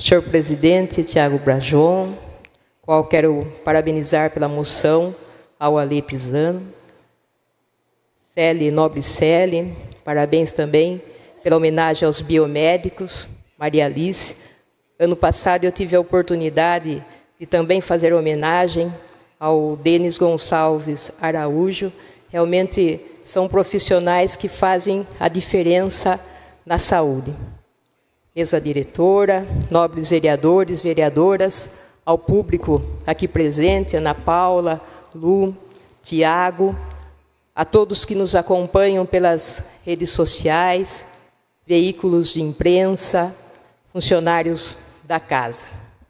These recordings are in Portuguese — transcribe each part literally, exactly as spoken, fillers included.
senhor presidente Tiago Brajon, qual quero parabenizar pela moção ao Ale Pisano. Célie, nobre Célie, parabéns também pela homenagem aos biomédicos, Maria Alice. Ano passado eu tive a oportunidade de também fazer homenagem ao Denis Gonçalves Araújo. Realmente são profissionais que fazem a diferença na saúde. Mesa diretora, nobres vereadores, vereadoras, ao público aqui presente, Ana Paula, Lu, Tiago, a todos que nos acompanham pelas redes sociais, veículos de imprensa, funcionários da casa.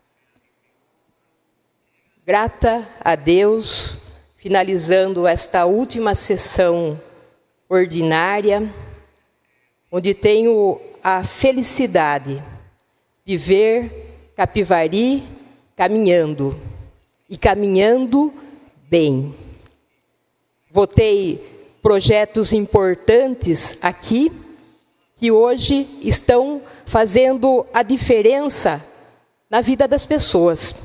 Grata a Deus, finalizando esta última sessão ordinária, onde tenho a felicidade de ver Capivari caminhando, e caminhando bem. Votei projetos importantes aqui, que hoje estão fazendo a diferença na vida das pessoas.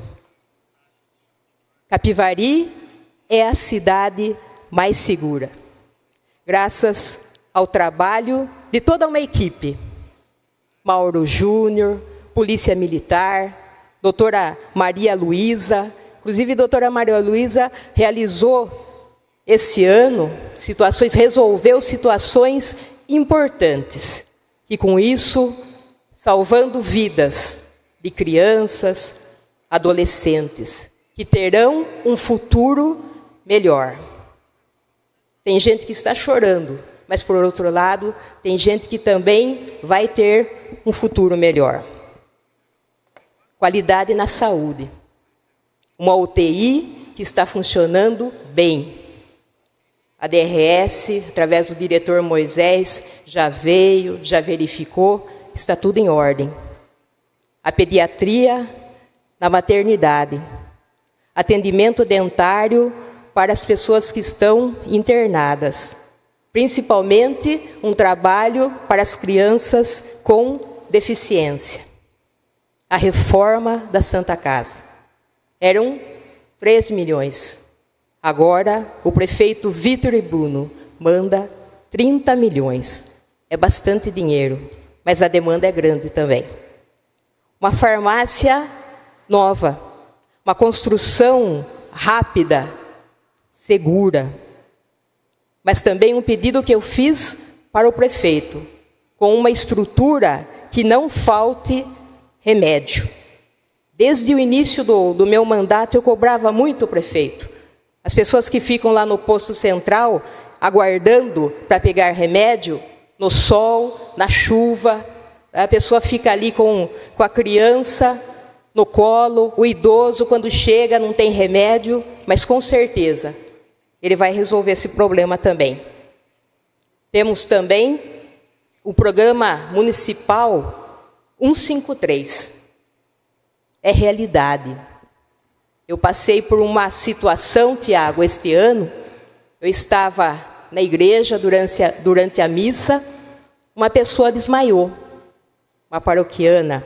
Capivari é a cidade mais segura, graças ao trabalho de toda uma equipe. Mauro Júnior, Polícia Militar, doutora Maria Luísa. Inclusive, a doutora Maria Luísa realizou esse ano situações, resolveu situações importantes. E com isso, salvando vidas de crianças, adolescentes, que terão um futuro melhor. Tem gente que está chorando, mas, por outro lado, tem gente que também vai ter um futuro melhor. Qualidade na saúde. Uma U T I que está funcionando bem. A D R S, através do diretor Moisés, já veio, já verificou, está tudo em ordem. A pediatria na maternidade. Atendimento dentário para as pessoas que estão internadas. Principalmente um trabalho para as crianças com deficiência. A reforma da Santa Casa. Eram três milhões. Agora, o prefeito Vitor Bruno manda trinta milhões. É bastante dinheiro, mas a demanda é grande também. Uma farmácia nova. Uma construção rápida, segura. Mas também um pedido que eu fiz para o prefeito, com uma estrutura que não falte remédio. Desde o início do, do meu mandato, eu cobrava muito o prefeito. As pessoas que ficam lá no posto central, aguardando para pegar remédio, no sol, na chuva, a pessoa fica ali com, com a criança no colo, o idoso, quando chega, não tem remédio, mas com certeza ele vai resolver esse problema também. Temos também o programa municipal cento e cinquenta e três. É realidade. Eu passei por uma situação, Tiago, este ano. Eu estava na igreja durante a, durante a missa, uma pessoa desmaiou, uma paroquiana.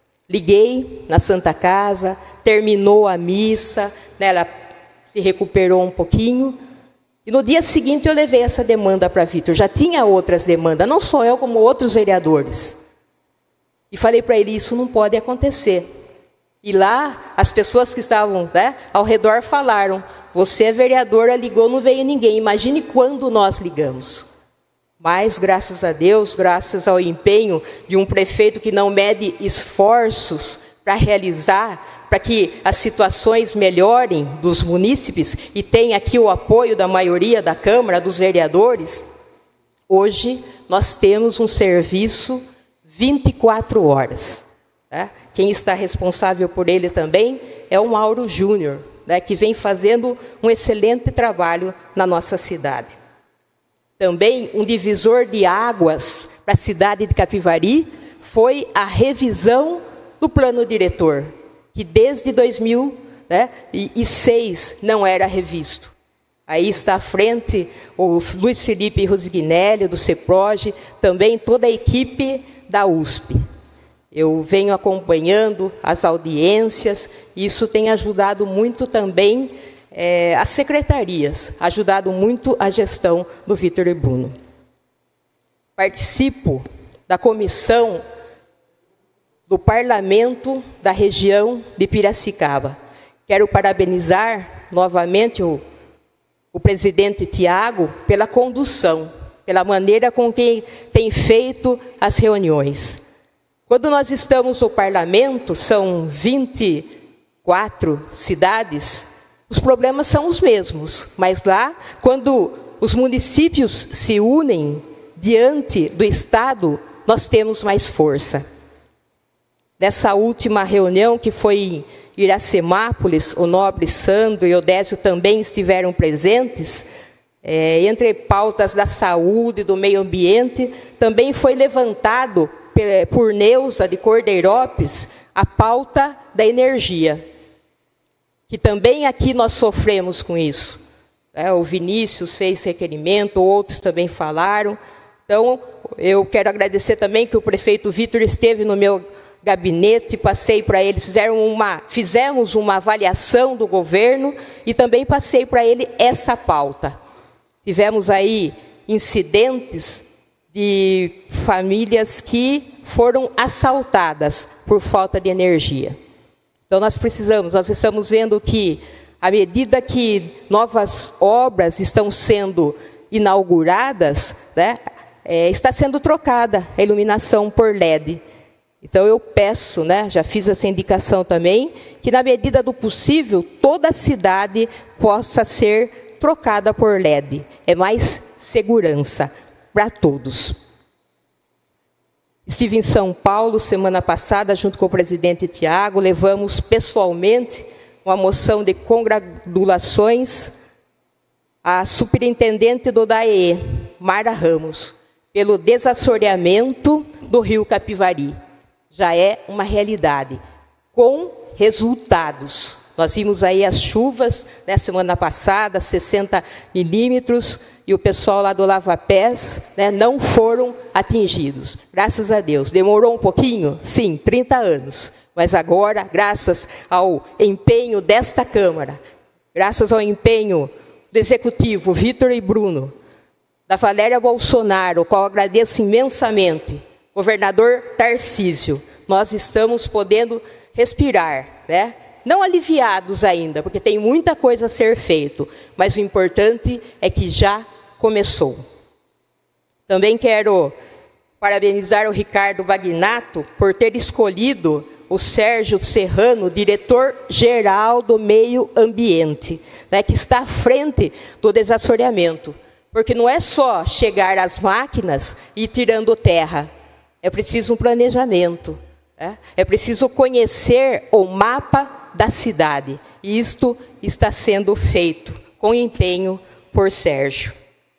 Liguei na Santa Casa, terminou a missa, né, ela se recuperou um pouquinho. E no dia seguinte eu levei essa demanda para Vitor. Já tinha outras demandas, não só eu, como outros vereadores. E falei para ele, isso não pode acontecer. E lá, as pessoas que estavam, né, ao redor falaram, você é vereadora, ligou, não veio ninguém. Imagine quando nós ligamos. Mas, graças a Deus, graças ao empenho de um prefeito que não mede esforços para realizar, para que as situações melhorem dos munícipes, e tem aqui o apoio da maioria da Câmara, dos vereadores, hoje nós temos um serviço vinte e quatro horas. Né? Quem está responsável por ele também é o Mauro Júnior, né, que vem fazendo um excelente trabalho na nossa cidade. Também um divisor de águas para a cidade de Capivari foi a revisão do plano diretor, que desde dois mil e seis não era revisto. Aí está à frente o Luiz Felipe Rosignelli, do CEPROGE, também toda a equipe da U S P. Eu venho acompanhando as audiências, e isso tem ajudado muito também é, as secretarias, ajudado muito a gestão do Vitor e Bruno. Participo da comissão do Parlamento da região de Piracicaba. Quero parabenizar novamente o, o presidente Tiago pela condução, pela maneira com que tem feito as reuniões. Quando nós estamos no parlamento, são vinte e quatro cidades, os problemas são os mesmos, mas lá, quando os municípios se unem diante do Estado, nós temos mais força. Dessa última reunião, que foi em Iracemápolis, o nobre Sandro e o Odésio também estiveram presentes, é, entre pautas da saúde e do meio ambiente, também foi levantado por Neuza de Cordeirópolis a pauta da energia, que também aqui nós sofremos com isso. É, o Vinícius fez requerimento, outros também falaram. Então, eu quero agradecer também que o prefeito Vitor esteve no meu gabinete, passei para ele, fizeram uma, fizemos uma avaliação do governo e também passei para ele essa pauta. Tivemos aí incidentes de famílias que foram assaltadas por falta de energia. Então nós precisamos, nós estamos vendo que à medida que novas obras estão sendo inauguradas, né, é, está sendo trocada a iluminação por L E D. Então eu peço, né, já fiz essa indicação também, que na medida do possível toda a cidade possa ser trocada por L E D. É mais segurança para todos. Estive em São Paulo semana passada, junto com o presidente Tiago, levamos pessoalmente uma moção de congratulações à superintendente do D A E E, Mara Ramos, pelo desassoreamento do rio Capivari. Já é uma realidade, com resultados. Nós vimos aí as chuvas, né, semana passada, sessenta milímetros, e o pessoal lá do Lava Pés, né, não foram atingidos. Graças a Deus. Demorou um pouquinho? Sim, trinta anos. Mas agora, graças ao empenho desta Câmara, graças ao empenho do Executivo, Vitor e Bruno, da Valéria Bolsonaro, o qual agradeço imensamente, governador Tarcísio, nós estamos podendo respirar, né? Não aliviados ainda, porque tem muita coisa a ser feito, mas o importante é que já começou. Também quero parabenizar o Ricardo Bagnato por ter escolhido o Sérgio Serrano, diretor-geral do meio ambiente, né, que está à frente do desassoreamento, porque não é só chegar às máquinas e ir tirando terra, é preciso um planejamento, né? É preciso conhecer o mapa da cidade, e isto está sendo feito com empenho por Sérgio.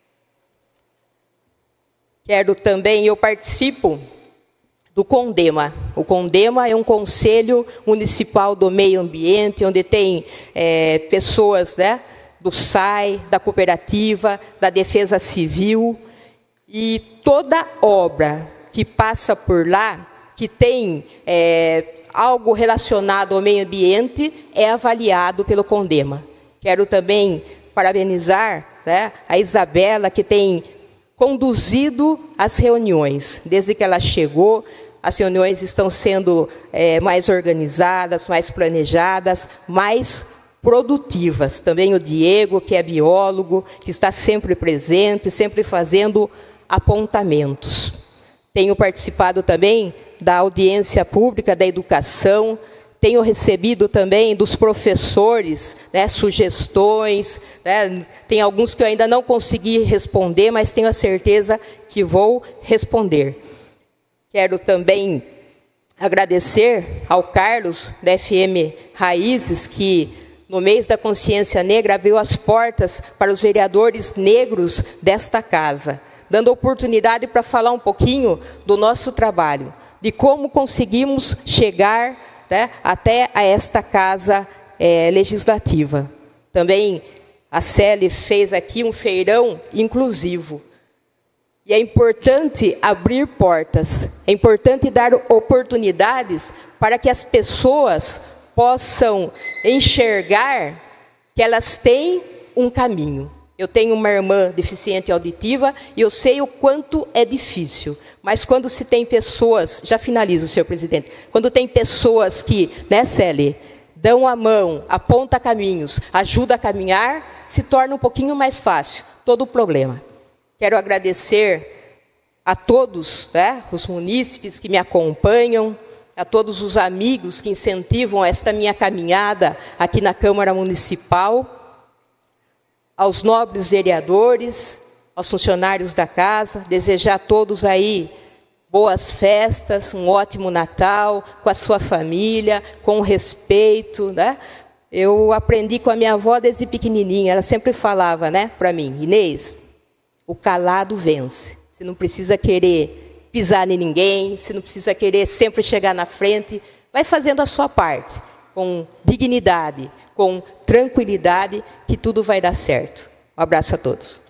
Quero também, eu participo do CONDEMA. O CONDEMA é um conselho municipal do meio ambiente, onde tem é, pessoas, né, do S A I, da cooperativa, da defesa civil, e toda obra que passa por lá, que tem é, algo relacionado ao meio ambiente, é avaliado pelo CONDEMA. Quero também parabenizar, né, a Isabela, que tem conduzido as reuniões. Desde que ela chegou, as reuniões estão sendo é, mais organizadas, mais planejadas, mais produtivas. Também o Diego, que é biólogo, que está sempre presente, sempre fazendo apontamentos. Tenho participado também da audiência pública da educação, tenho recebido também dos professores, né, sugestões, né, tem alguns que eu ainda não consegui responder, mas tenho a certeza que vou responder. Quero também agradecer ao Carlos, da F M Raízes, que no mês da consciência negra abriu as portas para os vereadores negros desta casa, dando oportunidade para falar um pouquinho do nosso trabalho, de como conseguimos chegar, né, até a esta casa é, legislativa. Também a Célia fez aqui um feirão inclusivo. E é importante abrir portas, é importante dar oportunidades para que as pessoas possam enxergar que elas têm um caminho. Eu tenho uma irmã deficiente auditiva e eu sei o quanto é difícil. Mas quando se tem pessoas, já finalizo, senhor presidente, quando tem pessoas que, né, Célia, dão a mão, apontam caminhos, ajudam a caminhar, se torna um pouquinho mais fácil todo o problema. Quero agradecer a todos, né, os munícipes que me acompanham, a todos os amigos que incentivam esta minha caminhada aqui na Câmara Municipal, aos nobres vereadores, aos funcionários da casa, desejar a todos aí boas festas, um ótimo Natal, com a sua família, com respeito, né? Eu aprendi com a minha avó desde pequenininha, ela sempre falava, né, para mim, Inês, o calado vence. Você não precisa querer pisar em ninguém, você não precisa querer sempre chegar na frente, vai fazendo a sua parte, com dignidade, com tranquilidade, que tudo vai dar certo. Um abraço a todos.